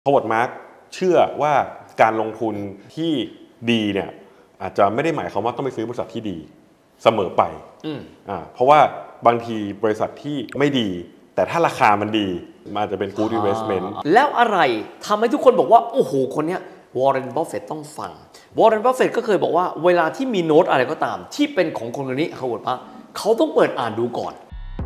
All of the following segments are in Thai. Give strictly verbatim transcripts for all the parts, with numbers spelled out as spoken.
Howard Marks เชื่อว่าการลงทุนที่ดีเนี่ยอาจจะไม่ได้หมายความว่าต้องไปซื้อบริษัทที่ดีเสมอไปอ่าเพราะว่าบางทีบริษัทที่ไม่ดีแต่ถ้าราคามันดีมันอาจจะเป็น good investment แล้วอะไรทำให้ทุกคนบอกว่าโอ้โหคนเนี้ยวอร์เรน บัฟเฟตต์ต้องฟังวอร์เรน บัฟเฟตต์ก็เคยบอกว่าเวลาที่มีโน้ตอะไรก็ตามที่เป็นของคนคนนี้เขาบอกว่าเขาต้องเปิดอ่านดูก่อน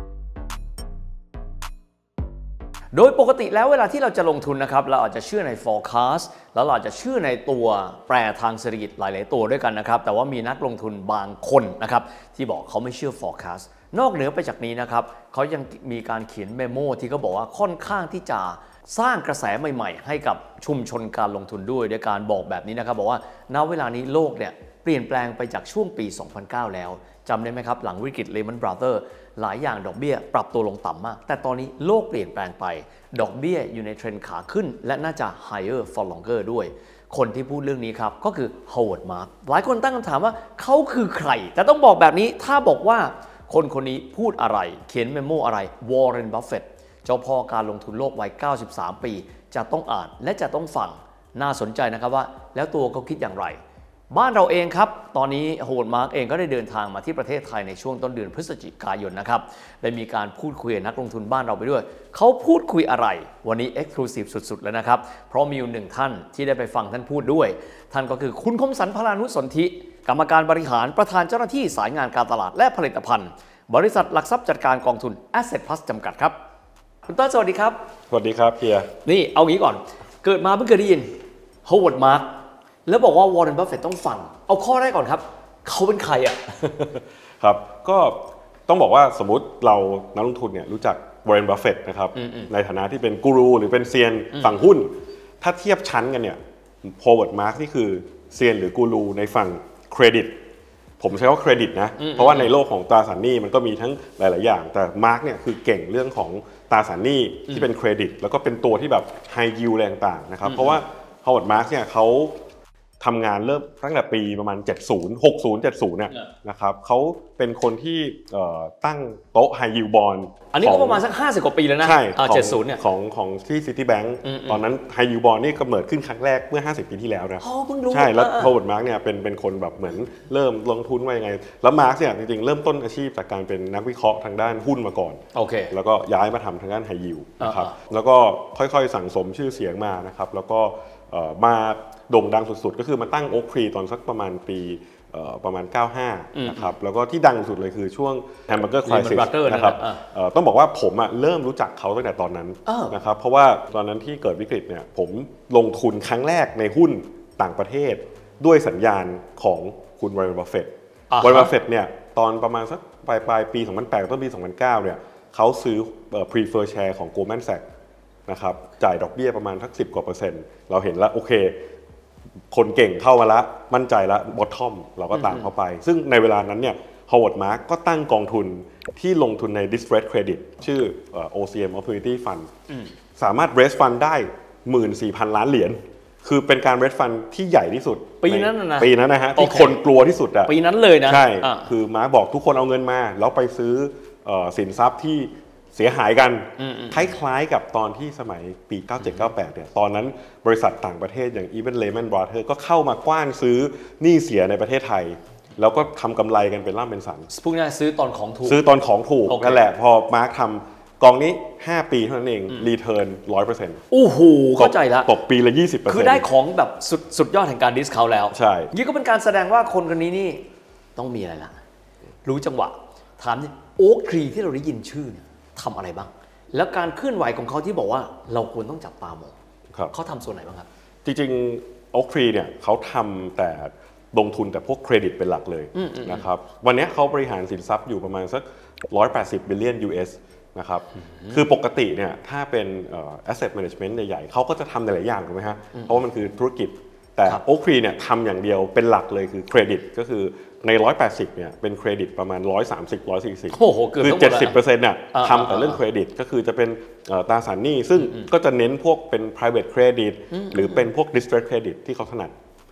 โดยปกติแล้วเวลาที่เราจะลงทุนนะครับเราอาจจะเชื่อใน forecast แล้วเราอาจจะเชื่อในตัวแปรทางเศรษฐกิจหลายๆตัวด้วยกันนะครับแต่ว่ามีนักลงทุนบางคนนะครับที่บอกเขาไม่เชื่อ forecast นอกเหนือไปจากนี้นะครับเขายังมีการเขียนเมโมที่เขาบอกว่าค่อนข้างที่จะสร้างกระแสใหม่ๆให้กับชุมชนการลงทุนด้วยด้วยการบอกแบบนี้นะครับบอกว่าณเวลานี้โลกเนี่ยเปลี่ยนแปลงไปจากช่วงปี สองพันเก้า แล้วจำได้ไหมครับหลังวิกฤต Lehman Brothers หลายอย่างดอกเบี้ยปรับตัวลงต่ำมากแต่ตอนนี้โลกเปลี่ยนแปลงไปดอกเบี้ยอยู่ในเทรนด์ขาขึ้นและน่าจะ higher for longer ด้วยคนที่พูดเรื่องนี้ครับก็คือ Howard Marks หลายคนตั้งคำถามว่าเขาคือใครแต่ต้องบอกแบบนี้ถ้าบอกว่าคนคนนี้พูดอะไรเขียนเมโมอะไร Warren Buffett เจ้าพ่อการลงทุนโลกวัยเก้าสิบสามปีจะต้องอ่านและจะต้องฟังน่าสนใจนะครับว่าแล้วตัวเขาคิดอย่างไรบ้านเราเองครับตอนนี้ Howard Marks เองก็ได้เดินทางมาที่ประเทศไทยในช่วงต้นเดือนพฤศจิกายนนะครับได้มีการพูดคุยกับนักลงทุนบ้านเราไปด้วยเขาพูดคุยอะไรวันนี้ Exclusive สุดๆแล้วนะครับเพราะมีอยู่หนึ่งท่านที่ได้ไปฟังท่านพูดด้วยท่านก็คือคุณคมสันต์ พลานุสนธิกรรมการบริหารประธานเจ้าหน้าที่สายงานการตลาดและผลิตภัณฑ์บริษัทหลักทรัพย์จัดการกองทุน Asset Plus จำกัดครับคุณต้นสวัสดีครับสวัสดีครับเฮียนี่เอางี้ก่อนเกิดมาเพิ่งเคยได้ยิน Howard Marksแล้วบอกว่าวอร์เรน บัฟเฟตต์ต้องฟังเอาข้อแรกก่อนครับเขาเป็นใครอ่ะครับก็ต้องบอกว่าสมมุติเรานักลงทุนเนี่ยรู้จักวอร์เรน บัฟเฟตต์นะครับในฐานะที่เป็นกูรูหรือเป็นเซียนฝั่งหุ้นถ้าเทียบชั้นกันเนี่ยฮาวเวิร์ด มาร์กนี่คือเซียนหรือกูรูในฝั่งเครดิตผมใช้ว่าเครดิตนะเพราะว่าในโลกของตราสารหนี้มันก็มีทั้งหลายๆอย่างแต่มาร์กเนี่ยคือเก่งเรื่องของตราสารหนี้ที่เป็นเครดิตแล้วก็เป็นตัวที่แบบไฮยิลด์อะไรต่างๆนะครับเพราะว่าฮาวเวิร์ด มาร์กเนี่ยเขาทำงานเริ่มตั้งแต่ปีประมาณเจ็ดสิบ หกสิบ เจ็ดสิบเนี่ยนะครับเขาเป็นคนที่ตั้งโต๊ะ High Yield Bond อันนี้ก็ประมาณสักห้าสิบกว่าปีแล้วนะใช่เจ็ดสิบเนี่ยของของที่ Citibank ตอนนั้น High Yield Bond นี่กำเนิดขึ้นครั้งแรกเมื่อห้าสิบปีที่แล้วนะใช่แล้ว Howard Marks เนี่ยเป็นเป็นคนแบบเหมือนเริ่มลงทุนมายังไงแล้ว Marks เนี่ยจริงๆเริ่มต้นอาชีพจากการเป็นนักวิเคราะห์ทางด้านหุ้นมาก่อนโอเคแล้วก็ย้ายมาทำทางด้าน High Yield นะครับแล้วก็ค่อยๆสั่งสมชื่อเสียงมานะครับแล้วก็มาโด่งดังสุดๆก็คือมาตั้ง Oak Tree ตอนสักประมาณปีประมาณเก้าสิบห้านะครับแล้วก็ที่ดังสุดเลยคือช่วง Hamburger Crisis นะครับต้องบอกว่าผมเริ่มรู้จักเขาตั้งแต่ตอนนั้นนะครับเพราะว่าตอนนั้นที่เกิดวิกฤตเนี่ยผมลงทุนครั้งแรกในหุ้นต่างประเทศด้วยสัญญาณของคุณวอร์เรน บัฟเฟตต์วอร์เรน บัฟเฟตต์เนี่ยตอนประมาณสักปลายปลายปีสองพันแปดต้นปีสองพันเก้าเนี่ยเขาซื้อ Preferred Share ของ Goldman Sachsนะครับจ่ายดอกเบี้ยประมาณสักสิบกว่าเปอร์เซ็นต์เราเห็นแล้วโอเคคนเก่งเข้ามาละมั่นใจละบอททอมเราก็ตามเข้าไปซึ่งในเวลานั้นเนี่ย Howard Marks ก็ตั้งกองทุนที่ลงทุนใน Distressed Credit ชื่อ โอ ซี เอ็ม Opportunity Fund สามารถ raise fund ได้ หนึ่งหมื่นสี่พัน ล้านเหรียญคือเป็นการ raise fund ที่ใหญ่ที่สุดปีนั้นนะปีนั้นนะฮะที่คนกลัวที่สุดอะปีนั้นเลยนะใช่คือมาร์กบอกทุกคนเอาเงินมาแล้วไปซื้อสินทรัพย์ที่เสียหายกันคล้ายๆกับตอนที่สมัยปีเก้าเจ็ด เก้าแปดเนี่ยตอนนั้นบริษัทต่างประเทศอย่าง Even Lehman Brothers ก็เข้ามากว้านซื้อหนี้เสียในประเทศไทยแล้วก็ทำกำไรกันเป็นล่ำเป็นสันพวกนี้ซื้อตอนของถูกซื้อตอนของถูกนั่นแหละพอมาร์คทำกองนี้ห้าปีเท่านั้นเองรีเทิร์น ร้อยเปอร์เซ็นต์โอ้โหเข้าใจแล้วตกปีละ ยี่สิบเปอร์เซ็นต์คือได้ของแบบสุดสุดยอดแห่งการดิสเคาท์แล้วใช่นี่ก็เป็นการแสดงว่าคนคนนี้นี่ต้องมีอะไรล่ะรู้จังหวะถามนี่โอ๊คทรีที่เราได้ยินชื่อเนี่ยทำอะไรบ้างแล้วการเคลื่อนไหวของเขาที่บอกว่าเราควรต้องจับตามองเขาทำส่วนไหนบ้างครับจริงๆ Oak Tree เนี่ยเขาทำแต่ลงทุนแต่พวกเครดิตเป็นหลักเลยนะครับวันนี้เขาบริหารสินทรัพย์อยู่ประมาณสักหนึ่งร้อยแปดสิบ billion ยู เอส นะครับคือปกติเนี่ยถ้าเป็น asset management ใหญ่ๆเขาก็จะทำหลายอย่างถูกไหมฮะเพราะว่ามันคือธุรกิจแต่ Oak Tree เนี่ยทำอย่างเดียวเป็นหลักเลยคือเครดิตก็คือในหนึ่งร้อยแปดสิบเนี่ยเป็นเครดิตประมาณหนึ่งร้อยสามสิบ หนึ่งร้อยสี่สิบโอ้โหเกือบคือ เจ็ดสิบเปอร์เซ็นต์ น่ะทำแต่เรื่องเครดิตก็คือจะเป็นตราสารหนี้ซึ่งก็จะเน้นพวกเป็น private credit หรือเป็นพวก distressed credit ที่เขาถนัด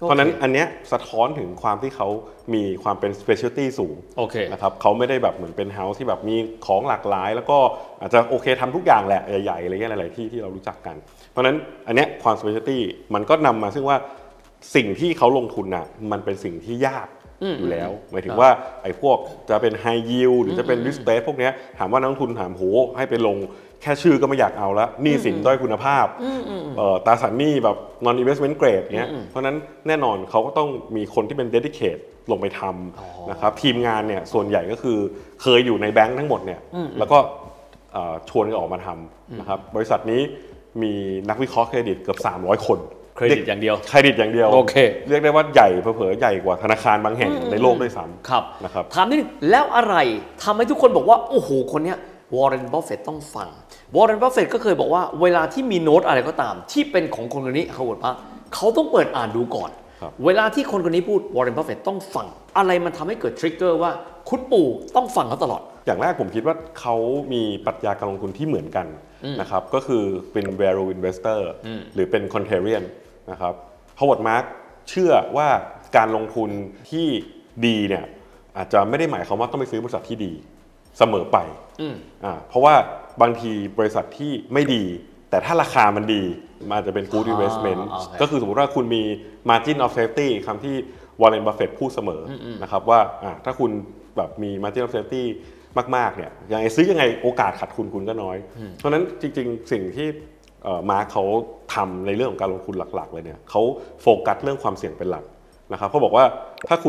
เพราะนั้นอันเนี้ยสะท้อนถึงความที่เขามีความเป็น specialty สูงนะครับเขาไม่ได้แบบเหมือนเป็นเฮาส์ที่แบบมีของหลากหลายแล้วก็อาจจะโอเคทำทุกอย่างแหละใหญ่ๆอะไรเงี้ยหลายๆที่ที่เรารู้จักกันเพราะฉะนั้นอันเนี้ยความ specialty มันก็นำมาซึ่งว่าสิ่งที่เขาลงทุนน่ะมันเป็นสิ่งที่ยากอยู่แล้วหมายถึงว่าไอ้พวกจะเป็น high yield หรือจะเป็น risk based พวกเนี้ยถามว่านักลงทุนถามโหให้ไปลงแค่ชื่อก็ไม่อยากเอาแล้วหนี้สินด้อยคุณภาพตราสารหนี้แบบ non investment grade เงี้ยเพราะนั้นแน่นอนเขาก็ต้องมีคนที่เป็น dedicate ลงไปทำนะครับทีมงานเนี่ยส่วนใหญ่ก็คือเคยอยู่ในแบงค์ทั้งหมดเนี่ยแล้วก็ชวนกันออกมาทำนะครับบริษัทนี้มีนักวิเคราะห์เครดิตเกือบสามร้อยคนเครดิตอย่างเดียวเครดิตอย่างเดียวโอเคเรียกได้ว่าใหญ่เผลอๆใหญ่กว่าธนาคารบางแห่งในโลกด้วยซ้ำครับนะครับถามนิดนึงแล้วอะไรทำให้ทุกคนบอกว่าโอ้โหคนเนี้ยวอร์เรน บัฟเฟตต์ต้องฟังวอร์เรน บัฟเฟตต์ก็เคยบอกว่าเวลาที่มีโน้ตอะไรก็ตามที่เป็นของคนคนนี้เขาบอกว่าเขาต้องเปิดอ่านดูก่อนเวลาที่คนคนนี้พูดวอร์เรน บัฟเฟตต์ต้องฟังอะไรมันทำให้เกิดทริกเกอร์ว่าคุณปู่ต้องฟังเขาตลอดอย่างแรกผมคิดว่าเขามีปรัชญาการลงทุนที่เหมือนกันนะครับก็คือเป็น value investor หรือเป็น contrarian นะครับฮาวาร์ด มาร์กเชื่อว่าการลงทุนที่ดีเนี่ยอาจจะไม่ได้หมายความว่าต้องไปซื้อบริษัทที่ดีเสมอไปอ่าเพราะว่าบางทีบริษัทที่ไม่ดีแต่ถ้าราคามันดีมันจะเป็น good investment ก็คือสมมติว่าคุณมี margin of safety คำที่วอร์เรน บัฟเฟตต์พูดเสมอนะครับว่าถ้าคุณแบบมี margin of safety มากๆเนี่ยยังไงซื้อยังไงโอกาสขาดทุนคุณก็น้อยเพราะฉะนั้นจริงๆสิ่งที่มาร์คเขาทำในเรื่องของการลงทุนหลักๆเลยเนี่ยเขาโฟกัสเรื่องความเสี่ยงเป็นหลักนะครับเขาบอกว่าถ้าคุณ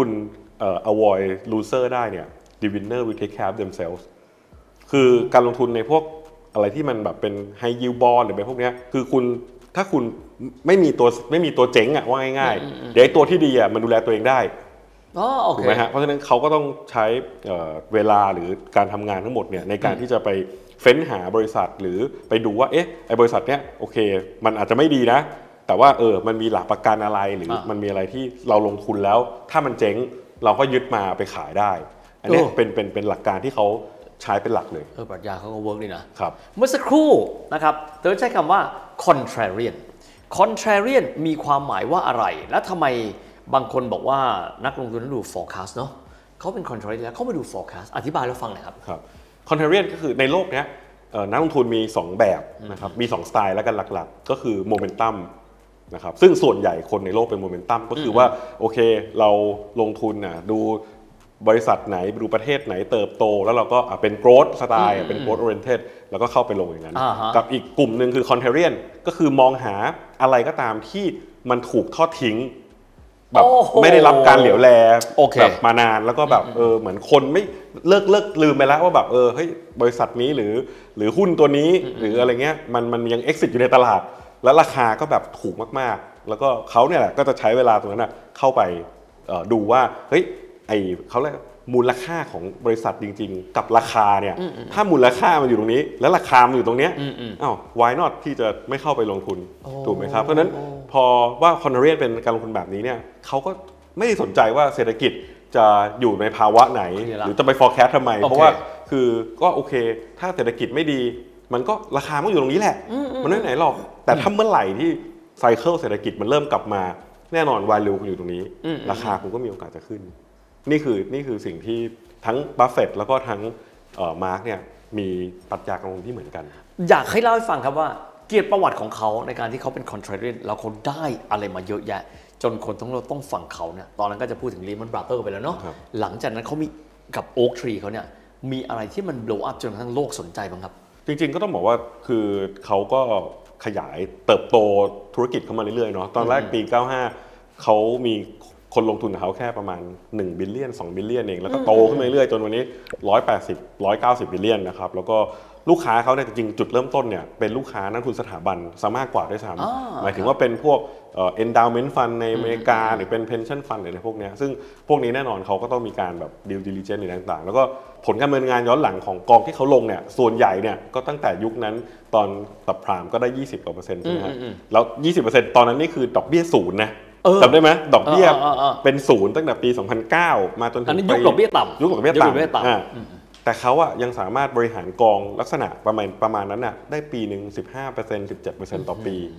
avoid loser ได้เนี่ย the winner will take care of themselves คือการลงทุนในพวกอะไรที่มันแบบเป็น high yield bond หรือเป็นพวกนี้คือคุณถ้าคุณไม่มีตัวไม่มีตัวเจ๊งอะว่าง่ายๆเดี๋ยวตัวที่ดีอะมันดูแลตัวเองได้ถูกไหมฮะเพราะฉะนั้นเขาก็ต้องใช้เวลาหรือการทำงานทั้งหมดเนี่ยในการที่จะไปเฟ้นหาบริษัทหรือไปดูว่าเอ๊ะไอ้บริษัทเนี้ยโอเคมันอาจจะไม่ดีนะแต่ว่าเออมันมีหลักประกันอะไรหรือมันมีอะไรที่เราลงทุนแล้วถ้ามันเจ๊งเราก็ยึดมาไปขายได้อันนี้เป็นเป็นเป็นหลักการที่เขาใช้เป็นหลักเลยเออปรัชญาเขาก็เวิร์กดีนะครับเมื่อสักครู่นะครับเติร์ดใช้คำว่า contrarian contrarian มีความหมายว่าอะไรและทำไมบางคนบอกว่านักลงทุนต้องดู forecast เนาะเขาเป็น contrarian แล้วเขาไปดู forecast อธิบายแล้วฟังหน่อยครับครับ contrarian ก็คือในโลกนี้นักลงทุนมีสองแบบนะครับมีสองสไตล์แล้วกันหลักๆก็คือ momentum นะครับซึ่งส่วนใหญ่คนในโลกเป็น momentum ก็คือว่าโอเคเราลงทุนนะดูบริษัทไหนดูประเทศไหนเติบโตแล้วเราก็เป็น growth สไตล์เป็น growth oriented แล้วก็เข้าไปลงอย่างนั้นกับอีกกลุ่มหนึ่งคือ contrarian ก็คือมองหาอะไรก็ตามที่มันถูกทอดทิ้งแบบไม่ได้รับการเหลียวแลแบบมานานแล้วก็แบบเออเหมือนคนไม่เลิกเลิกลืมไปแล้วว่าแบบเออเฮ้ยบริษัทนี้หรือหรือหุ้นตัวนี้หรืออะไรเงี้ยมันมันยัง exit อยู่ในตลาดแล้วราคาก็แบบถูกมากๆแล้วก็เขาเนี่ยแหละก็จะใช้เวลาตรงนั้นนะเข้าไปดูว่าเฮ้ยไอเขาเรียกมูลค่าของบริษัทจริงๆกับราคาเนี่ยถ้ามูลค่ามันอยู่ตรงนี้แล้วราคามันอยู่ตรงเนี้ยอ้าว why not ที่จะไม่เข้าไปลงทุนถูกไหมครับเพราะฉะนั้นพอว่า contrarian เป็นการลงทุนแบบนี้เนี่ยเขาก็ไม่ได้สนใจว่าเศรษฐกิจจะอยู่ในภาวะไหนหรือจะไป forecast ทำไมเพราะว่าคือก็โอเคถ้าเศรษฐกิจไม่ดีมันก็ราคามันอยู่ตรงนี้แหละมันไม่ไหนหรอกแต่ถ้าเมื่อไหร่ที่ไซเคิลเศรษฐกิจมันเริ่มกลับมาแน่นอน value คุณอยู่ตรงนี้ราคาคุณก็มีโอกาสจะขึ้นนี่คือนี่คือสิ่งที่ทั้งบัฟเฟตต์แล้วก็ทั้งมาร์กเนี่ยมีปรัชญาการลงทุนที่เหมือนกันอยากให้เล่าให้ฟังครับว่าเกียรติประวัติของเขาในการที่เขาเป็น contrarian แล้วเขาได้อะไรมาเยอะแยะจนคนทั้งโลกต้องฟังเขาเนี่ยตอนนั้นก็จะพูดถึง Lehman Brothers ไปแล้วเนาะหลังจากนั้นเขามีกับ Oak Tree เขาเนี่ยมีอะไรที่มัน blow up จนกระทั่งโลกสนใจบ้างครับจริงๆก็ต้องบอกว่าคือเขาก็ขยายเติบโตธุรกิจเข้ามาเรื่อยๆเนาะตอนแรกปีเก้าสิบห้าเขามีคนลงทุนกับเขาแค่ประมาณหนึ่งบิลเลียนสองบิลเลียนเองแล้วก็โตขึ้นมาเรื่อยๆจนวันนี้หนึ่งร้อยแปดสิบ หนึ่งร้อยเก้าสิบบิลเลียนนะครับแล้วก็ลูกค้าเขาเนี่ยจริงๆจุดเริ่มต้นเนี่ยเป็นลูกค้านักทุนสถาบันซะมากกว่าด้วยซ้ำหมายถึงว่าเป็นพวก endowment fund ในอเมริกาหรือเป็น pension fund อะไรพวกนี้ซึ่งพวกนี้แน่นอนเขาก็ต้องมีการแบบ due diligence อะไรต่างๆแล้วก็ผลการดำเนินงานย้อนหลังของกองที่เขาลงเนี่ยส่วนใหญ่เนี่ยก็ตั้งแต่ยุคนั้นตอนตับพรามก็ได้ยี่สิบกว่าเปอร์เซ็นต์ใช่ไหมฮะแล้วยี่สิบเปอร์เซ็นต์ตอนนั้นนี่คือดอกเบี้ยศูนย์นะจำได้ไหมดอกเบี้ยเป็นศูนย์ตั้งแต่ปีสองพันเก้ามาจนถึงยุคดอกเบี้ยต่ำยุคดอกเบี้ยต่ำแต่เขาอะยังสามารถบริหารกองลักษณะประมาณประมาณนั้นน่ะได้ปีหนึ่ง สิบห้าเปอร์เซ็นต์ สิบเจ็ดเปอร์เซ็นต์ ต่อปี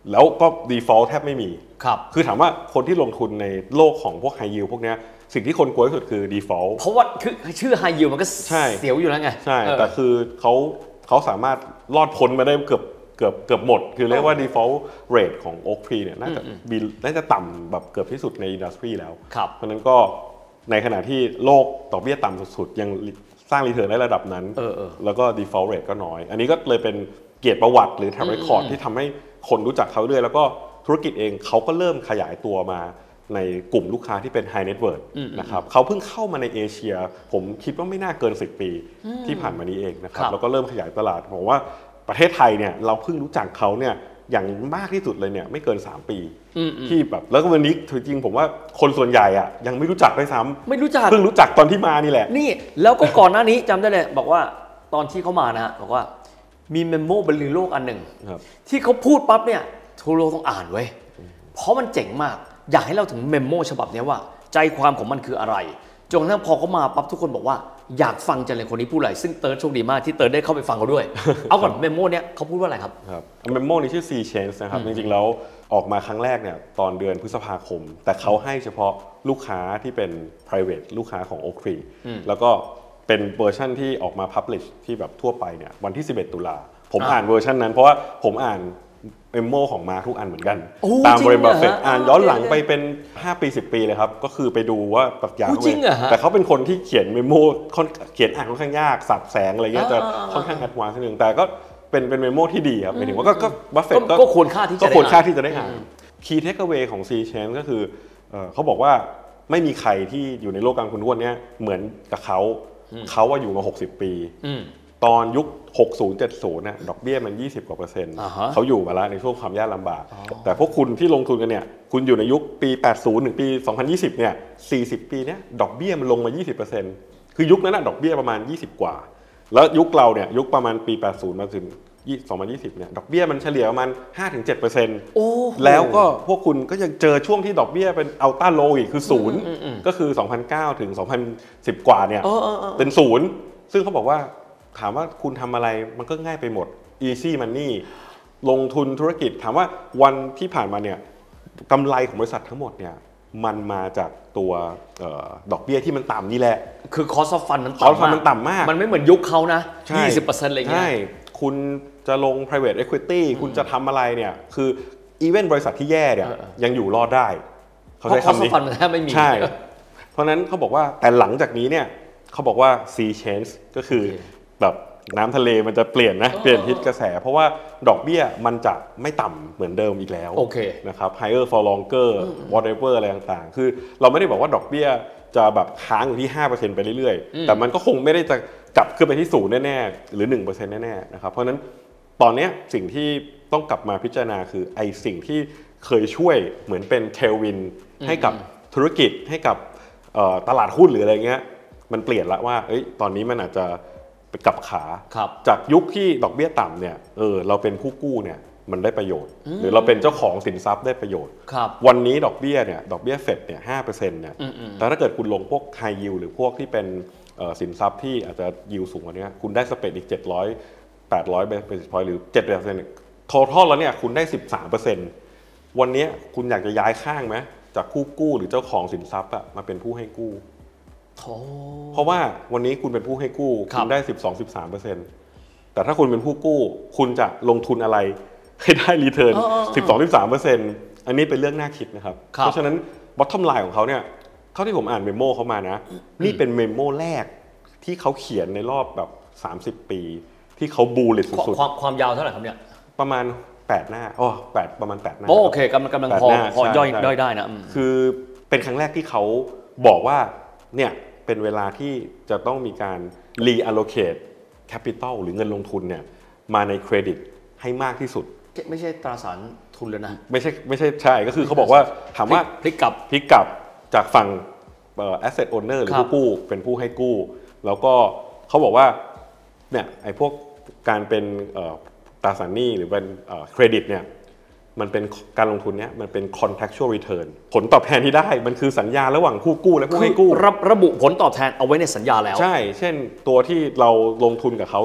แล้วก็ default แทบไม่มีครับคือถามว่าคนที่ลงทุนในโลกของพวก high yield พวกนี้สิ่งที่คนกลัวที่สุดคือ default เพราะว่าคือชื่อ high yield มันก็เสียวอยู่แล้วไงใช่แต่คือเขาเขาสามารถรอดพ้นมาได้เกือบเกือบเกือบหมดคือเรียกว่า default rate ของ Oaktree เนี่ยน่าจะมีน่าจะต่ำแบบเกือบที่สุดในอินดัสทรีแล้วเพราะนั้นก็ในขณะที่โลกดอกเบี้ยต่ำสุดๆยังสร้างรีเทิร์นได้ระดับนั้นแล้วก็ default rate ก็น้อยอันนี้ก็เลยเป็นเกียรติประวัติหรือ track record ที่ทำให้คนรู้จักเขาเรื่อยแล้วก็ธุรกิจเองเขาก็เริ่มขยายตัวมาในกลุ่มลูกค้าที่เป็น high net worth นะครับเขาเพิ่งเข้ามาในเอเชียผมคิดว่าไม่น่าเกินสิบปีที่ผ่านมานี้เองนะครับแล้วก็เริ่มขยายตลาดผมว่าประเทศไทยเนี่ยเราเพิ่งรู้จักเขาเนี่ยอย่างมากที่สุดเลยเนี่ยไม่เกินสามปีที่แบบแล้วก็วันนี้จริงๆผมว่าคนส่วนใหญ่อะยังไม่รู้จักด้วยซ้ำไม่รู้จักเพิ่งรู้จักตอนที่มานี่แหละนี่แล้วก็ก่อนหน้านี้จำได้เลยบอกว่าตอนที่เขามานะฮะบอกว่ามีเมมโมบรรลือโลกอันหนึ่งที่เขาพูดปั๊บเนี่ยทัวร์โลกต้องอ่านไว้เพราะมันเจ๋งมากอยากให้เราถึงเมมโมฉบับนี้ว่าใจความของมันคืออะไรจนกระทั่งพอเขามาปั๊บทุกคนบอกว่าอยากฟังจังเลยคนนี้พูดอะไรซึ่งเติร์ดโชคดีมากที่เติร์ดได้เข้าไปฟังเขาด้วย เอาก่อนเมมโมเนี้ยเขาพูดว่าอะไรครับครับเมมโมนี้ชื่อ C Change นะครับจริงๆแล้วออกมาครั้งแรกเนี่ยตอนเดือนพฤษภาคมแต่เขาให้เฉพาะลูกค้าที่เป็น private ลูกค้าของ Oaktree แล้วก็เป็นเวอร์ชันที่ออกมา publish ที่แบบทั่วไปเนี่ยวันที่สิบเอ็ดตุลาผมอ่านเวอร์ชันนั้นเพราะว่าผมอ่านเมมโมของมาทุกอันเหมือนกันตามบริบทเฟดอ่านย้อนหลังไปเป็นห้าปีสิบปีเลยครับก็คือไปดูว่าปรัชญาเขาเป็นแต่เขาเป็นคนที่เขียนเมมโมเขียนอ่านค่อนข้างยากสับแสงอะไรเงี้ยจะค่อนข้างแอดวานซ์นิดนึงแต่ก็เป็นเป็นเมมโมที่ดีครับหมายถึงว่าก็บัฟเฟตก็ควรค่าที่จะก็ควรค่าที่จะได้อ่านคีย์เทคเอาเวย์ของ C Change ก็คือเขาบอกว่าไม่มีใครที่อยู่ในโลกการลงทุนทุกวันนี้เหมือนกับเขาเขาว่าอยู่มาหกสิบปีตอนยุคหกสิบ เจ็ดสิบน่ะดอกเบี้ยมันยี่สิบกว่าเปอร์เซ็นต์เขาอยู่มาแล้วในช่วงความยากลำบากแต่พวกคุณที่ลงทุนกันเนี่ยคุณอยู่ในยุคปีแปดสิบถึงปีสองพันยี่สิบเนี่ยสี่สิบปีเนี้ยดอกเบี้ยมันลงมา ยี่สิบเปอร์เซ็นต์ คือยุคนั้นน่ะดอกเบี้ยประมาณยี่สิบกว่าแล้วยุคเราเนี่ยยุคประมาณปีแปดสิบมาถึงสองพันยี่สิบเนี่ยดอกเบี้ยมันเฉลี่ยประมาณ ห้าถึงเจ็ดเปอร์เซ็นต์ แล้วก็พวกคุณก็ยังเจอช่วงที่ดอกเบี้ยเป็นอัลต้าโลอีกคือศูนย์ก็คือสองพันเก้าถึงสองพันสิบกว่าเนี่ยเป็นศูนย์ซึ่งเขาบอกว่าถามว่าคุณทำอะไรมันก็ง่ายไปหมด easy money ลงทุนธุรกิจถามว่าวันที่ผ่านมาเนี่ยกำไรของบริษัททั้งหมดเนี่ยมันมาจากตัวดอกเบี้ยที่มันต่ำนี่แหละคือ cost of fund มันต่ำ cost of fund มันต่ำมากมันไม่เหมือนยุคเขานะ ยี่สิบเปอร์เซ็นต์ อะไรเงี้ยใช่คุณจะลง private equity คุณจะทำอะไรเนี่ยคือ even บริษัทที่แย่เนี่ยยังอยู่รอดได้เขาใช้คำนี้ cost of fund มันแทบไม่มีใช่เพราะนั้นเขาบอกว่าแต่หลังจากนี้เนี่ยเขาบอกว่า sea change ก็คือแบบน้ำทะเลมันจะเปลี่ยนนะเปลี่ยนทิศกระแสเพราะว่าดอกเบี้ยมันจะไม่ต่ำเหมือนเดิมอีกแล้วนะครับ higher for longer whatever อะไรต่างๆคือเราไม่ได้บอกว่าดอกเบี้ยจะแบบค้างอยู่ที่ ห้าเปอร์เซ็นต์ ไปเรื่อยๆแต่มันก็คงไม่ได้จะกลับขึ้นไปที่ศูนย์แน่ๆหรือ หนึ่งเปอร์เซ็นต์ แน่ๆนะครับเพราะฉะนั้นตอนนี้สิ่งที่ต้องกลับมาพิจารณาคือไอ้สิ่งที่เคยช่วยเหมือนเป็นเทลวินให้กับธุรกิจให้กับตลาดหุ้นหรืออะไรเงี้ยมันเปลี่ยนละว่าเอ้ยตอนนี้มันอาจจะไปกลับขาจากยุคที่ดอกเบี้ยต่ำเนี่ยเออเราเป็นผู้กู้เนี่ยมันได้ประโยชน์หรือเราเป็นเจ้าของสินทรัพย์ได้ประโยชน์วันนี้ดอกเบี้ยเนี่ยดอกเบี้ยเฟดเนี่ย ห้าเปอร์เซ็นต์ เนี่ยแต่ถ้าเกิดคุณลงพวกไฮยิลด์หรือพวกที่เป็นสินทรัพย์ที่อาจจะยิลด์สูงกว่านี้คุณได้สเปรดอีกเจ็ดร้อย แปดร้อยเบสิสพอยต์หรือ เจ็ดเปอร์เซ็นต์ total แล้วเนี่ยคุณได้ สิบสามเปอร์เซ็นต์ วันนี้คุณอยากจะย้ายข้างไหมจากผู้กู้หรือเจ้าของสินทรัพย์อะมาเป็นผู้ให้กู้เพราะว่าวันนี้คุณเป็นผู้ให้กู้คุณได้ สิบสอง สิบสามเปอร์เซ็นต์ แต่ถ้าคุณเป็นผู้กู้คุณจะลงทุนอะไรให้ได้รีเทิร์น สิบสอง สิบสามเปอร์เซ็นต์ อันนี้เป็นเรื่องน่าคิดนะครับเพราะฉะนั้น bottom line ของเขาเนี่ยเท่าที่ผมอ่านเมมโมเขามานะนี่เป็นเมมโมแรกที่เขาเขียนในรอบแบบสามสิบปีที่เขาบูลเลตสุดๆความความยาวเท่าไหร่ครับเนี่ยประมาณแปดหน้าอ๋อแปดประมาณแปดหน้าโอเคกำลังกำลังพอพอย่อยย่อยได้นะคือเป็นครั้งแรกที่เขาบอกว่าเนี่ยเป็นเวลาที่จะต้องมีการ reallocate capital หรือเงินลงทุนเนี่ยมาในเครดิตให้มากที่สุดไม่ใช่ตราสารทุนเลยนะไม่ใช่ไม่ใช่ใช่ก็คือเขาบอกว่าถามว่าพลิกกลับพลิกกลับจากฝั่ง asset owner หรือผู้กู้เป็นผู้ให้กู้แล้วก็เขาบอกว่าเนี่ยไอ้พวกการเป็นตราสารหนี้หรือเป็นเครดิตเนี่ยมันเป็นการลงทุนเนี้ยมันเป็น contractual return ผลตอบแทนที่ได้มันคือสัญญาระหว่างผู้กู้และผู้ให้กู้ระระบุผลตอบแทนเอาไว้ในสัญญาแล้วใช่เช่นตัวที่เราลงทุนกับเขาเนี่ย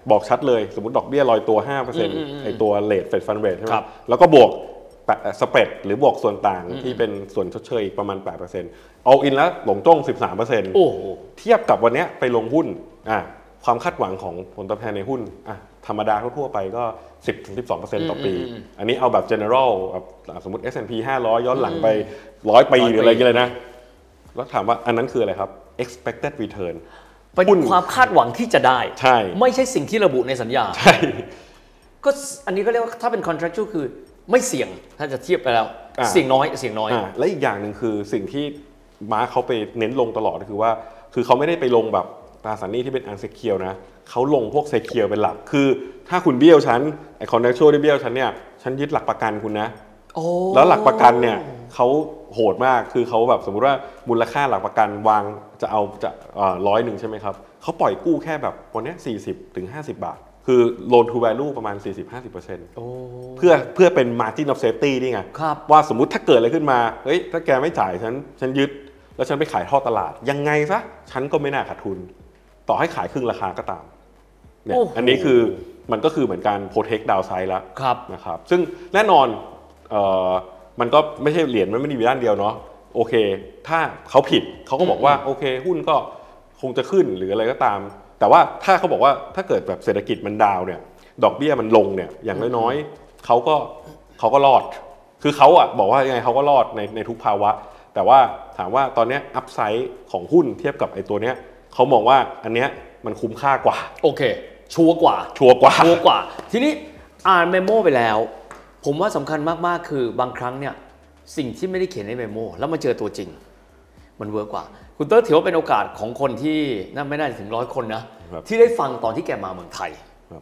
บอกชัดเลยสมมติดอกเบี้ยลอยตัว ห้าเปอร์เซ็นต์ ไอตัวเลทเฟดฟันเรทใช่ไหมครับแล้วก็บวกสเปรดหรือบวกส่วนต่างที่เป็นส่วนชดเชยอีกประมาณ แปดเปอร์เซ็นต์ เอาอินแล้วหลงจ้ง สิบสามเปอร์เซ็นต์โอ้โหเทียบกับวันนี้ไปลงหุ้นอ่ะความคาดหวังของผลตอบแทนในหุ้นอ่ะธรรมดาทั่วๆไปก็ สิบถึงสิบสองเปอร์เซ็นต์ ต่อปี อันนี้เอาแบบ general แบบสมมติ เอส แอนด์ พี ห้าร้อยย้อนหลังไปหนึ่งร้อยปีหรืออะไรอย่างเงี้ยเลยนะแล้วถามว่าอันนั้นคืออะไรครับ expected return เป็นความคาดหวังที่จะได้ใช่ไม่ใช่สิ่งที่ระบุในสัญญาใช่ก็อันนี้ก็เรียกว่าถ้าเป็น contractual คือไม่เสี่ยงถ้าจะเทียบไปแล้วอ่าเสี่ยงน้อยเสี่ยงน้อยอ่าและอีกอย่างหนึ่งคือสิ่งที่มาร์คเขาไปเน้นลงตลอดก็คือว่าคือเขาไม่ได้ไปลงแบบตราสารหนี้ที่เป็น unsecured นะเขาลงพวก secure เป็นหลักคือถ้าคุณเบี้ยวฉันไอ้ contractual ที่เบี้ยวฉันเนี่ยฉันยึดหลักประกันคุณนะโอ้แล้วหลักประกันเนี่ยเขาโหดมากคือเขาแบบสมมุติว่ามูลค่าหลักประกันวางจะเอาจะร้อยหนึ่งใช่ไหมครับเขาปล่อยกู้แค่แบบวันนี้สี่สิบถึงห้าสิบบาทคือ loan to value ประมาณ สี่สิบถึงห้าสิบเปอร์เซ็นต์โอ้เพื่อเพื่อเป็น margin of safety นี่ไงครับว่าสมมุติถ้าเกิดอะไรขึ้นมาเฮ้ยถ้าแกไม่จ่ายฉันฉันยึดแล้วฉันไปขายท่อตลาดยังไงซะฉันก็ไม่น่าขาดทุนต่อให้ขายครึ่งราคาก็ตามเนี่ยอันนี้คือมันก็คือเหมือนการ protect downside แล้วครับนะครับซึ่งแน่นอนเอ่อมันก็ไม่ใช่เหรียญมันไม่ได้มีด้านเดียวเนาะโอเคถ้าเขาผิดเขาก็บอกว่าโอเคหุ้นก็คงจะขึ้นหรืออะไรก็ตามแต่ว่าถ้าเขาบอกว่าถ้าเกิดแบบเศรษฐกิจมันดาวเนี่ยดอกเบี้ยมันลงเนี่ยอย่างน้อยๆเขาก็เขาก็รอดคือเขาอ่ะบอกว่ายังไงเขาก็รอดในในทุกภาวะแต่ว่าถามว่าตอนนี้อัพไซด์ของหุ้นเทียบกับไอ้ตัวเนี้ยเขามองว่าอันเนี้ยมันคุ้มค่ากว่าโอเคชัวร์กว่าชัวร์กว่าชัวร์กว่าทีนี้อ่านเมโมไปแล้วผมว่าสำคัญมากๆคือบางครั้งเนี่ยสิ่งที่ไม่ได้เขียนในเมโมแล้วมาเจอตัวจริงมันเวิร์กกว่าคุณเตอร์ถือว่าเป็นโอกาสของคนที่น่าไม่น่าจะถึงร้อยคนนะที่ได้ฟังตอนที่แกมาเมืองไทย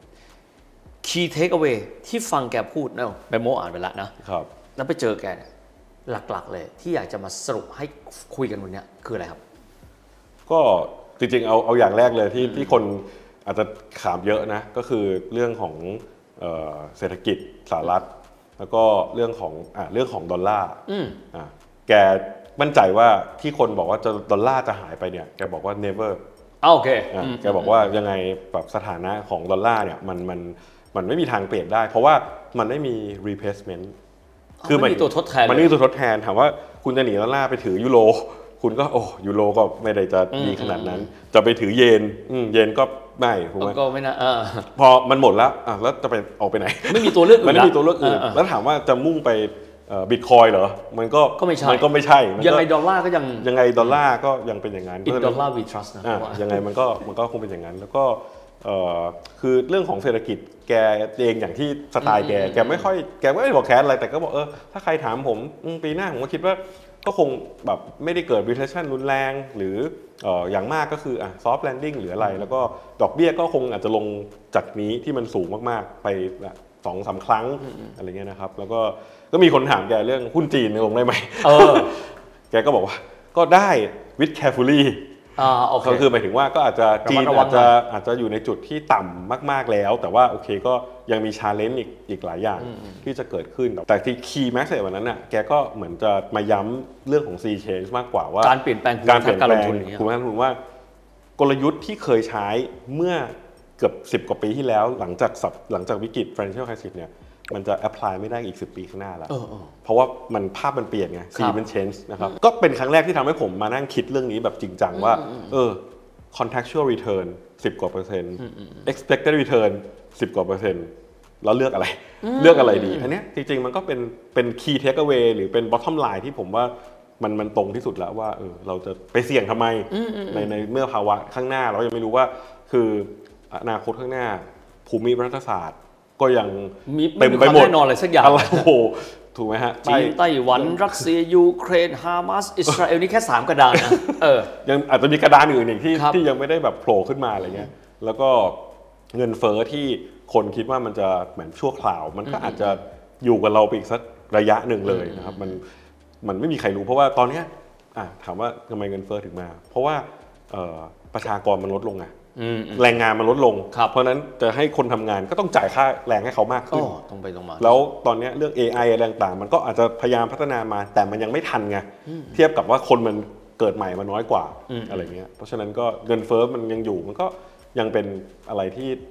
Key Takeaway ที่ฟังแกพูดเนอะเมโมอ่านไปแล้วนะครับแล้วไปเจอแกหลักๆเลยที่อยากจะมาสรุปให้คุยกันวันนี้คืออะไรครับก็จริงๆเอาเอาอย่างแรกเลยที่ที่คนอาจจะถามเยอะนะก็คือเรื่องของเอ่อเศรษฐกิจสหรัฐแล้วก็เรื่องของอ่ะเรื่องของดอลลาร์อ่ะแกมั่นใจว่าที่คนบอกว่าจะดอลลาร์จะหายไปเนี่ยแกบอกว่า never โอเคอ่ะแกบอกว่ายังไงแบบสถานะของดอลลาร์เนี่ยมันมันมันไม่มีทางเปลี่ยนได้เพราะว่ามันไม่มี replacement คือมันมีตัวทดแทนมันไม่มีตัวทดแทนถามว่าคุณจะหนีดอลลาร์ไปถือยูโรคุณก็โอ้ยูโรก็ไม่ได้จะดีขนาดนั้นจะไปถือเยนเยนก็ไม่ถูกไหมก็ไม่น่าพอมันหมดแล้วแล้วจะไปออกไปไหนไม่มีตัวเลือกอื่นมันไม่มีตัวเลือกอื่นแล้วถามว่าจะมุ่งไปบิตคอยเหรอมันก็ก็ไม่ใช่มันก็ไม่ใช่ยังไงดอลลาร์ก็ยังยังไงดอลลาร์ก็ยังเป็นอย่างนั้นอินดอลลาร์วีทรัสนะยังไงมันก็มันก็คงเป็นอย่างนั้นแล้วก็คือเรื่องของเศรษฐกิจแกเองอย่างที่สไตล์แกแกไม่ค่อยแกไม่ได้บอกแคสอะไรแต่ก็บอกเออถ้าใครถามผมปีหน้าผมก็คิดว่าก็คงแบบไม่ได้เกิด recession รุนแรงหรืออย่างมากก็คืออ่ะ soft landing หรืออะไรแล้วก็ดอกเบี้ยก็คงอาจจะลงจากนี้ที่มันสูงมากๆไปสองสามครั้งอะไรเงี้ยนะครับแล้วก็ก็มีคนถามแกเรื่องหุ้นจีนลงได้ไหมแกก็บอกว่าก็ได้ with carefullyก็คือหมายถึงว่าก็อาจจะจีนอาจจะอาจจะอยู่ในจุดที่ต่ำมากๆแล้วแต่ว่าโอเคก็ยังมี challenge อีกอีกหลายอย่างที่จะเกิดขึ้นแต่ที่ key message วันนั้นน่ะแกก็เหมือนจะมาย้ำเรื่องของ sea change มากกว่าว่าการเปลี่ยนแปลงการเปลี่ยนแปลงคุณท่านรู้ว่ากลยุทธ์ที่เคยใช้เมื่อเกือบสิบกว่าปีที่แล้วหลังจากหลังจากวิกฤต financial crisis เนี่ยมันจะ apply ไม่ได้อีกสิบปีข้างหน้าแล้วเพราะว่ามันภาพมันเปลี่ยนไง sea มัน change นะครับก็เป็นครั้งแรกที่ทำให้ผมมานั่งคิดเรื่องนี้แบบจริงจังว่าเออ contextual return สิบกว่าเปอร์เซ็นต์ expected return สิบกว่าเปอร์เซ็นต์แล้วเลือกอะไรเลือกอะไรดีอันนี้จริงๆมันก็เป็นเป็น key takeaway หรือเป็น bottom line ที่ผมว่ามันมันตรงที่สุดแล้วว่าเออเราจะไปเสี่ยงทำไมในในเมื่อภาวะข้างหน้าเรายังไม่รู้ว่าคืออนาคตข้างหน้าภูมิรัฐศาสตร์ก็ยังเต็มไปหมดแน่นอนอะไรสักอย่างอะไรโอ้โหถูกไหมฮะจีนไต้หวันรัสเซียยูเครนฮามาสอิสราเอลนี่แค่สามกระดานนะเออยังอาจจะมีกระดานอื่นอีกที่ที่ยังไม่ได้แบบโผล่ขึ้นมาอะไรเงี้ยแล้วก็เงินเฟ้อที่คนคิดว่ามันจะเหมือนชั่วคราวมันก็อาจจะอยู่กับเราไปอีกสักระยะหนึ่งเลยนะครับมันมันไม่มีใครรู้เพราะว่าตอนนี้ถามว่าทำไมเงินเฟ้อถึงมาเพราะว่าประชากรมันลดลงไงแรงงานมันลดลงเพราะนั้นจะให้คนทำงานก็ต้องจ่ายค่าแรงให้เขามากขึ้นตรงไปตรงมาแล้วตอนนี้เรื่อง เอ ไอ อะไรต่างๆมันก็อาจจะพยายามพัฒนามาแต่มันยังไม่ทันไงเทียบกับว่าคนมันเกิดใหม่มาน้อยกว่าอะไรเงี้ยเพราะฉะนั้นก็เงินเฟ้อมันยังอยู่มันก็ยังเป็นอะไรที่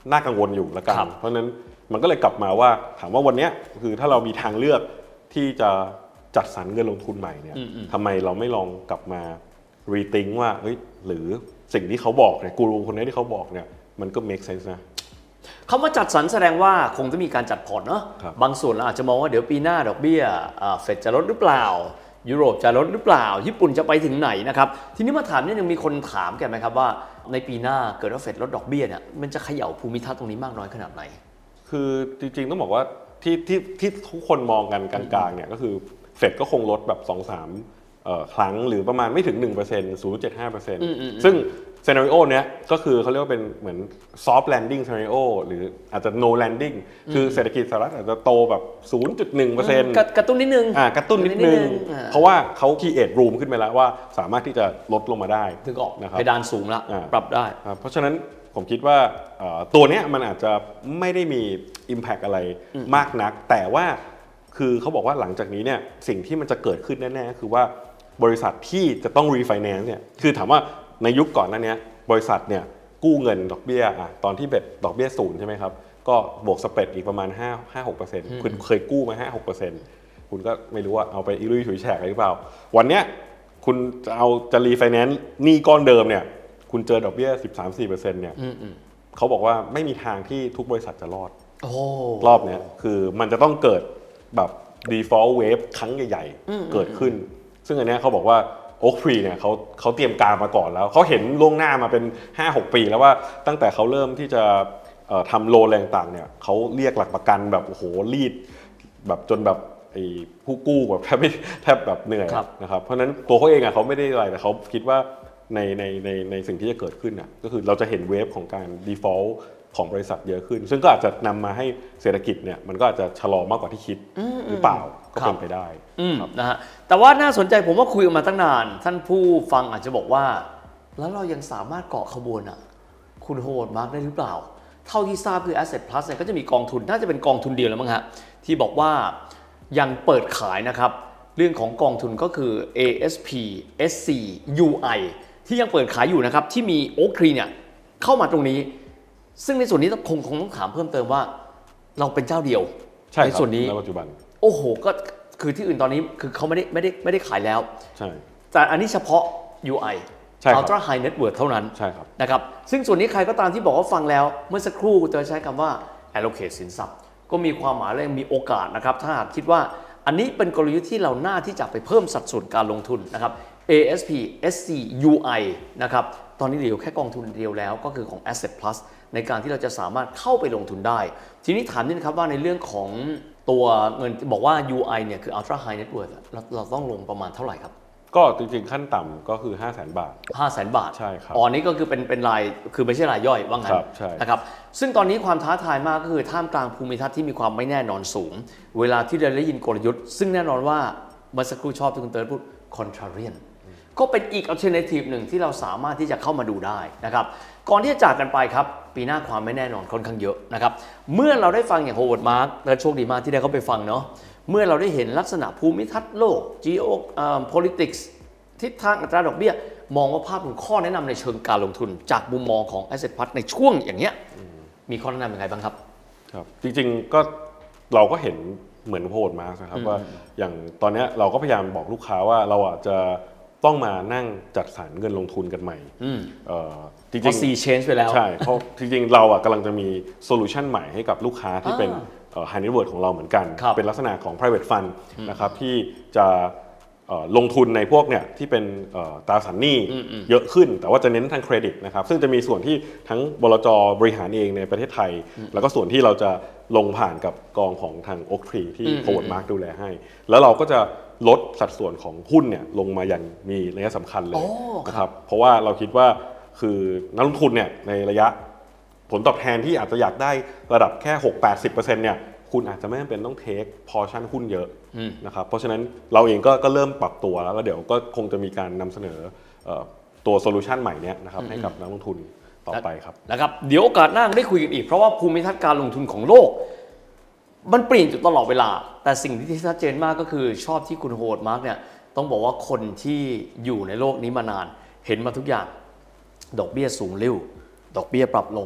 น่ากังวลอยู่ละกันเพราะฉะนั้นมันก็เลยกลับมาว่าถามว่าวันนี้คือถ้าเรามีทางเลือกที่จะจัดสรรเงินลงทุนใหม่เนี่ยทำไมเราไม่ลองกลับมารีทิงว่าเฮ้ยหรือสิ่งที่เขาบอกเนี่ยกูรูคนนี้ที่เขาบอกเนี่ยมันก็ make sense นะเขามาจัดสรรแสดงว่าคงจะมีการจัดพอร์ตเนาะบางส่วนเราอาจจะมองว่าเดี๋ยวปีหน้าดอกเบี้ยเฟดจะลดหรือเปล่ายุโรปจะลดหรือเปล่าญี่ปุ่นจะไปถึงไหนนะครับทีนี้มาถามนิดนึงมีคนถามแกไหมครับว่าในปีหน้าเกิดว่าเฟดลดดอกเบี้ยเนี่ยมันจะเขย่าภูมิทัศน์ตรงนี้มากน้อยขนาดไหนคือจริงๆต้องบอกว่าที่ที่ที่ทุกคนมองกันกลางๆเนี่ยก็คือเฟดก็คงลดแบบ สองถึงสาม เอ่อครั้งหรือประมาณไม่ถึง หนึ่งเปอร์เซ็นต์ ศูนย์จุดเจ็ดห้าเปอร์เซ็นต์ ซึ่งซีนาริโอเนี้ยก็คือเขาเรียกว่าเป็นเหมือน soft landing scenario หรืออาจจะ no landing คือเศรษฐกิจสหรัฐอาจจะโตแบบ ศูนย์จุดหนึ่งเปอร์เซ็นต์กระตุ้นนิดนึงอ่ากระตุ้นนิดนึงเพราะว่าเขา create room ขึ้นไปแล้วว่าสามารถที่จะลดลงมาได้ถึงออกนะครับเพดานสูงแล้วปรับได้เพราะฉะนั้นผมคิดว่าตัวเนี้ยมันอาจจะไม่ได้มี impact อะไรมากนักแต่ว่าคือเขาบอกว่าหลังจากนี้เนี่ยสิ่งที่มันจะเกิดขึ้นแน่ๆคือว่าบริษัทที่จะต้อง refinance เนี่ยคือถามว่าในยุคก่อนนั้นเนี้ยบริษัทเนี่ยกู้เงินดอกเบี้ยอ่ะตอนที่แบบดอกเบี้ยศูนย์ใช่ไหมครับก็บวกสเปรดอีกประมาณ ห้า ห้า หกเปอร์เซ็นต์ คุณเคยกู้มา ห้า หกเปอร์เซ็นต์ คุณก็ไม่รู้ว่าเอาไปอีลุยฉุยแฉกอะไรหรือเปล่าวันเนี้ยคุณจะเอาจะ refinance หนี้ก้อนเดิมเนี่ยคุณเจอดอกเบี้ย สิบสามถึงสี่เปอร์เซ็นต์ เนี่ยเขาบอกว่าไม่มีทางที่ทุกบริษัทจะรอดรอบเนี้ยคือมันจะต้องเกิดแบบ default wave ครั้งใหญ่ๆเกิดขึ้นซึ่งอันเนี้ยเขาบอกว่าโอ๊คทรีเนี่ยเขาเขาเตรียมการมาก่อนแล้วเขาเห็นล่วงหน้ามาเป็น ห้าหก ปีแล้วว่าตั้งแต่เขาเริ่มที่จะทำโลนอะไรต่างๆเนี่ยเขาเรียกหลักประกันแบบโอ้โหรีดแบบจนแบบไอ้ผู้กู้แบบแทบไม่แทบแบบเหนื่อยนะครับเพราะฉะนั้นตัวเขาเองอ่ะเขาไม่ได้อะไรแต่เขาคิดว่าในในในในสิ่งที่จะเกิดขึ้นอ่ะก็คือเราจะเห็นเวฟของการ default ของบริษัทเยอะขึ้นซึ่งก็อาจจะนำมาให้เศรษฐกิจเนี่ยมันก็อาจจะชะลอมากกว่าที่คิดหรือเปล่าก็เป็นไปได้นะฮะแต่ว่าน่าสนใจผมว่าคุยกันมาตั้งนานท่านผู้ฟังอาจจะบอกว่าแล้วเรายังสามารถเกาะขบวนอ่ะคุณโฮดมาร์กได้หรือเปล่าเท่าที่ทราบคือ Asset Plus เนี่ยก็จะมีกองทุนน่าจะเป็นกองทุนเดียวแล้วมั้งฮะที่บอกว่ายังเปิดขายนะครับเรื่องของกองทุนก็คือ เอ เอส พี เอส ซี ยู ไอ ที่ยังเปิดขายอยู่นะครับที่มี Oak Tree เนี่ยเข้ามาตรงนี้ซึ่งในส่วนนี้คงคงต้องถามเพิ่มเติมว่าเราเป็นเจ้าเดียวในส่วนนี้ในปัจจุบันโอ้โหก็คือที่อื่นตอนนี้คือเขาไม่ได้ไม่ได้ไม่ได้ขายแล้วใช่แต่อันนี้เฉพาะ ยู ไอ Ultra High Net Worth เท่านั้นใช่ครับนะครับซึ่งส่วนนี้ใครก็ตามที่บอกว่าฟังแล้วเมื่อสักครู่จะใช้คำว่า allocate สินทรัพย์ก็มีความหมายและมีโอกาสนะครับถ้าหากคิดว่าอันนี้เป็นกลยุทธ์ที่เราหน้าที่จะไปเพิ่มสัดส่วนการลงทุนนะครับ เอ เอส พี เอส ซี ยู ไอ นะครับตอนนี้เหลือแค่กองทุนเดียวแล้วก็คือของ Asset Plus ในการที่เราจะสามารถเข้าไปลงทุนได้ทีนี้ถามนิดนะครับว่าในเรื่องของตัวเงินบอกว่า ยู ไอ เนี่ยคือ Ultra High Net Worth เราเราต้องลงประมาณเท่าไหร่ครับก็จริงๆขั้นต่ำก็คือ ห้าแสน บาทห้าแสน บาทใช่ครับอ๋อนี่ก็คือเป็นเป็นรายคือไม่ใช่รายย่อยว่างั้นนะครับซึ่งตอนนี้ความท้าทายมากก็คือท่ามกลางภูมิทัศน์ที่มีความไม่แน่นอนสูงเวลาที่เราได้ยินกลยุทธ์ซึ่งแน่นอนว่าเมื่อสักครู่ชอบที่คุณเติร์ดพูด contrarian ก็เป็นอีก alternative หนึ่งที่เราสามารถที่จะเข้ามาดูได้นะครับก่อนที่จะจากกันไปครับปีหน้าความไม่แน่นอนค่อนข้างเยอะนะครับเมื่อเราได้ฟังอย่างโฮเวิร์ดมาร์กและโชคดีมากที่ได้เข้าไปฟังเนาะเมื่อเราได้เห็นลักษณะภูมิทัศน์โลก geo politics ทิศทางอัตราดอกเบี้ยมองว่าภาพของข้อแนะนำในเชิงการลงทุนจากมุมมองของ Asset Plus ในช่วงอย่างเงี้ยมีข้อแนะนำยังไงบ้างครับครับจริงๆก็เราก็เห็นเหมือนโฮเวิร์ดมาร์กนะครับว่าอย่างตอนนี้เราก็พยายามบอกลูกค้าว่าเราอาจจะต้องมานั่งจัดสรรเงินลงทุนกันใหม่จริงๆ ซี change ไปแล้วใช่เพราะจริงๆเราอ่ะกำลังจะมีโซลูชันใหม่ให้กับลูกค้าที่เป็น high net worth ของเราเหมือนกันเป็นลักษณะของ private fund นะครับที่จะลงทุนในพวกเนี่ยที่เป็นตราสารหนี้เยอะขึ้นแต่ว่าจะเน้นทางเครดิตนะครับซึ่งจะมีส่วนที่ทั้งบลจ.บริหารเองในประเทศไทยแล้วก็ส่วนที่เราจะลงผ่านกับกองของทาง Oak Tree ที่ Howard Mark ดูแลให้แล้วเราก็จะลดสัดส่วนของหุ้นเนี่ยลงมาอย่างมีนัยสำคัญเลยนะครับเพราะว่าเราคิดว่าคือนักลงทุนเนี่ยในระยะผลตอบแทนที่อาจจะอยากได้ระดับแค่ หกถึงแปดสิบเปอร์เซ็นต์ เนี่ยคุณอาจจะไม่จำเป็นต้องเทคพอร์ชั่นหุ้นเยอะนะครับเพราะฉะนั้นเราเองก็ก็เริ่มปรับตัวแล้วแล้วเดี๋ยวก็คงจะมีการนำเสนอตัวโซลูชันใหม่เนี้ยนะครับให้กับนักลงทุนต่อไปครับนะครับเดี๋ยวโอกาสหน้าได้คุยกันอีกเพราะว่าภูมิทัศน์การลงทุนของโลกมันเปลี่ยนอยู่ตลอดเวลาแต่สิ่งที่ชัดเจนมากก็คือชอบที่คุณโฮเวิร์ดมาร์กเนี่ยต้องบอกว่าคนที่อยู่ในโลกนี้มานานเห็นมาทุกอย่างดอกเบี้ยสูงเร็วดอกเบี้ยปรับลง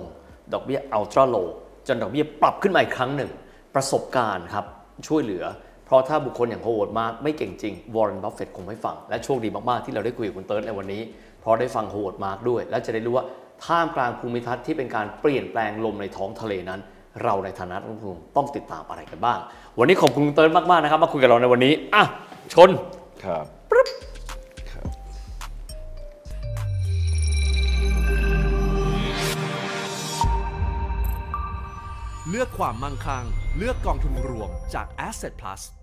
ดอกเบี้ยอัลตร้าโลจนดอกเบี้ยปรับขึ้นมาอีกครั้งหนึ่งประสบการณ์ครับช่วยเหลือเพราะถ้าบุคคลอย่างโฮเวิร์ดมาร์กไม่เก่งจริงวอร์เรน บัฟเฟตต์คงไม่ฟังและโชคดีมากๆที่เราได้คุยกับคุณเติร์ดในวันนี้เพราะได้ฟังโฮเวิร์ดมาร์กด้วยและจะได้รู้ว่าท่ามกลางภูมิทัศน์ที่เป็นการเปลี่ยนแปลงลมในท้องทะเลนั้นเราในฐานะนักลงทุนต้องติดตามอะไรกันบ้างวันนี้ขอบคุณคุณเติร์ดมากๆนะครับมาคุยกับเราในวันนี้อ่ะชนครับเลือกความมั่งคั่งเลือกกองทุนรวมจาก Asset Plus